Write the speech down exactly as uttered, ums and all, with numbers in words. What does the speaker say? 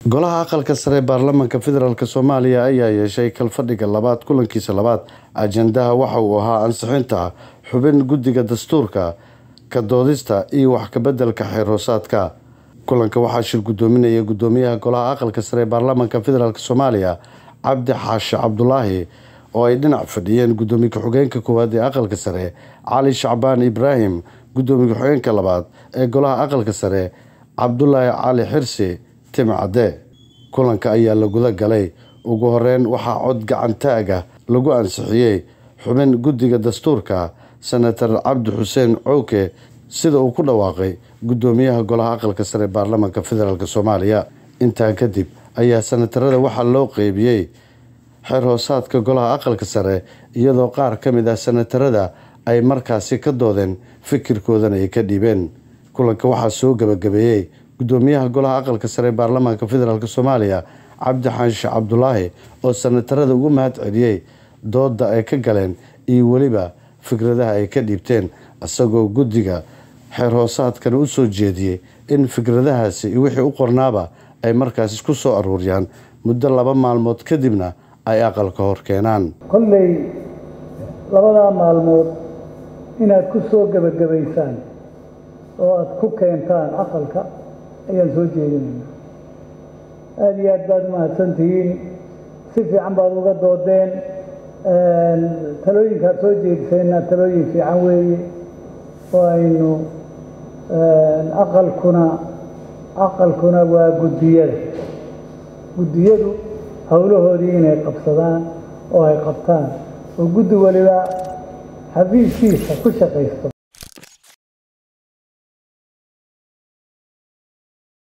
golaha aqalka sare baarlamaanka federaalka Soomaaliya ayaa yeeshay kalfadhiga labaad kulankiisa labaad ajandaha waxa uu ahaa ansixinta xubin guddiga dastuurka ka doodista iyo wax ka beddelka xeeroosaadka kulanka waxaa shir gudoominaya gudoomiyaha golaha aqalka sare baarlamaanka federaalka Soomaaliya Cabdi Xaashi Cabdulaahi oo ay dhinac fadhiyeen gudoomiye ku-xigeenka koowaad ee aqalka sare Cali Shacbaan Ibraahim gudoomiye ku-xigeenka labaad ee golaha aqalka sare Cabdullaahi Cali Xirsi timcade kulanka ayaa la guda galay ugu horeyn waxaa cod gacan taaga lagu ansixiyay xubin guddiga dastuurka senator Cabdi Xuseen Cooke sida uu ku dhawaaqay gudoomiyaha golaha aqalka sare baarlamaanka federaalka Soomaaliya intaa kadib ayaa senatarada waxa loo qeybiyay xeeroosaadka golaha aqalka sare iyadoo qaar kamid ah senatarada ay markaasi ka doodeen fikirkoodana ay ka dhibeen kulanka waxaa soo gabagabeeyay gudoomiyaha golaha aqalka sare baarlamaanka federaalka Soomaaliya Cabdi Xaashi Cabdulaahi oo senatarada ugu mahad celiyay dooda ay ka galeen iyo waliba fikradaha ay ka dhibteen asagoo guddiga xeeroosaadkan u soo jeediyay in fikradahaasi iyo wixii u qornaaba ay markaas isku soo aruuriyaan muddo laba maalmood kadibna ay aqalka hor keenaan kolley labada maalmood inaad ku soo gabagabaysaan oo aad ku keentaan aqalka ayaan soo jeedinaynaa aada iyo aad baad mahadsantihiin si fiican baad uga doodeen talooyinkaad soo jeedisayna talooyin fiican weeye oo aynu aqalkuna aqalkuna waa guddiyada guddiyadu howlahoodii inay qabsadaan oo ay qabtaan oo guddi waliba xafiiskiisa ku shaqaysto